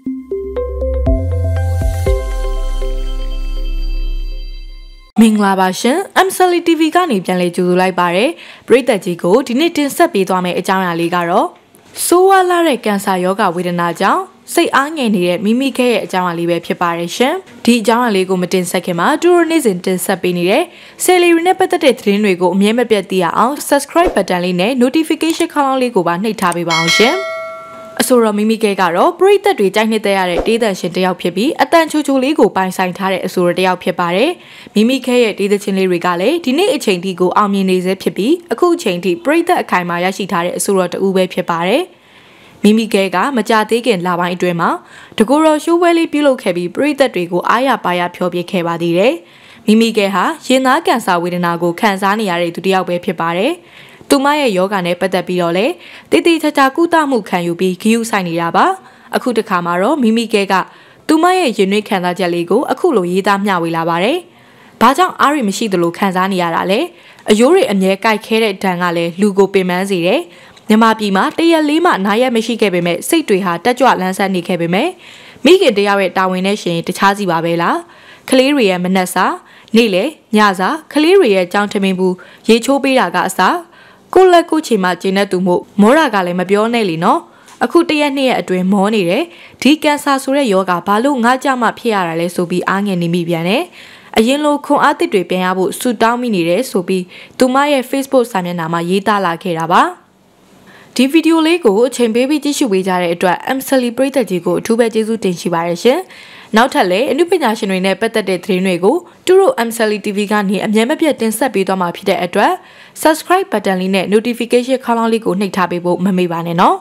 မင်္ဂလာပါရှင် MSLE TV ကနေပြန်လည်ကြိုဆိုလိုက်ပါရယ်ပရိသတ်ကြီးကိုဒီနေ့တင်ဆက်ပေးသွားမယ့်အကြောင်းအရာလေးကတော့ဆိုးဝါးလာတဲ့ကင်ဆာရောဂါဝေဒနာကြောင့်စိတ်အားငယ်နေတဲ့မိမိခဲရဲ့အကြောင်းအရာလေးပဲဖြစ်ပါတယ်ရှင်ဒီအကြောင်းအရာလေးကိုမတင်ဆက်ခင်မှာတူရိုနေ့စဉ်တင်ဆက်ပေးနေတဲ့ဆယ်လီရီနဲ့ပတ်သက်တဲ့သတင်းတွေကိုအမြဲမပြတ်သိရအောင် Subscribe button လေးနဲ့ Notification ခေါင်းလောင်းလေးကိုပါနှိပ်ထားပေးပါအောင်ရှင်အဆိုတော်မိမိကဲကတော့ပရိသတ်တွေကြိုက်နှစ်သက်ရတဲ့တေးသံရှင်တစ်ယောက်ဖြစ်ပြီးအတန်ချိုချိုလေးကိုပိုင်ဆိုင်ထားတဲ့အဆိုတော်တစ်ယောက်ဖြစ်ပါတယ်။မိမိခဲရဲ့တေးသချင်းလေးတွေကလည်းဒီနေ့အချိန်ထိကိုအောင်မြင်နေစေဖြစ်ပြီးအခုအချိန်ထိပရိသတ်အခိုင်အမာရရှိထားတဲ့အဆိုတော်တူပဲဖြစ်ပါတယ်။မိမိကဲကမကြသေးခင်လပိုင်းအတွင်းမှာတကူတော်ရှိုးပွဲလေးပြုလုပ်ခဲ့ပြီးပရိသတ်တွေကိုအားရပါရဖျော်ဖြေခဲ့ပါသေးတယ်။မိမိကဲဟာရင်သားကင်ဆာဝေဒနာကိုခံစားနေရတဲ့သူတစ်ယောက်ပဲဖြစ်ပါတယ်။သူမရဲ့ယောဂနဲ့ပတ်သက်ပြီးတော့လေတည်တည်ချာချာကုသမှုခံယူပြီးဂရုစိုက်နေတာပါအခုတခါမှာတော့မိမိကဲကသူမရဲ့ရင်နှွေးခံစားချက်လေးကိုအခုလိုရေးသားမျှဝေလာပါတယ်ဘာကြောင့်အားရမရှိသလိုခံစားနေရတာလဲအယိုးတွေအမြဲကြိုက်ခဲတဲ့ဒဏ်ကလည်းလူကိုပင်ပန်းစေတယ်မြန်မာပြည်မှာတရက်လေးမှနားရက်မရှိခဲ့ပေမဲ့စိတ်တွေဟာတက်ကြွလန်းဆန်းနေခဲ့ပေမဲ့မိခင်တယောက်ရဲ့တာဝန်နဲ့ရှင်တခြားစီပါပဲလားကလေးတွေရဲ့မနှက်စာနေ့လေညစာကလေးတွေရဲ့ကြောင်းထမင်းဘူးရေချိုးပေးတာကအစားကိုလက်ကိုချီမှကျင်းတဲ့သူမို့မောတာကလည်းမပြောနဲ့လीနော်အခုတရက်နှစ်ရက်အတွင်းမောနေတယ်ဒီကင်ဆာဆိုတဲ့ယောဂဘာလို့ငါကြမှဖြစ်ရတာလဲဆိုပြီးအားငယ်နေမိပြန်တယ်အရင်လိုခွန်အားတစ်တွေပြန်ရဖို့ဆူတောင်းမိနေတယ်ဆိုပြီးသူမရဲ့ Facebook စာမျက်နှာမှာရေးသားလာခဲ့တာပါဒီဗီဒီယိုလေးကိုအချိန်ပေးပြီးကြည့်ရှုပေးကြတဲ့အတွက် MSLE ပရိသတ်ကြီးကိုအထူးပဲကျေးဇူးတင်ရှိပါတယ်ရှင်နောက်ထပ်လည်းအနုပညာရှင်တွေနဲ့ပတ်သက်တဲ့သတင်းတွေကိုတူရို MSLE TV ကနေအမြဲမပြတ်တင်ဆက်ပေးသွားမှာဖြစ်တဲ့အတွက် Subscribe button လေးနဲ့ Notification ခေါင်းလောင်းလေးကိုနှိပ်ထားပေးဖို့မမေ့ပါနဲ့နော်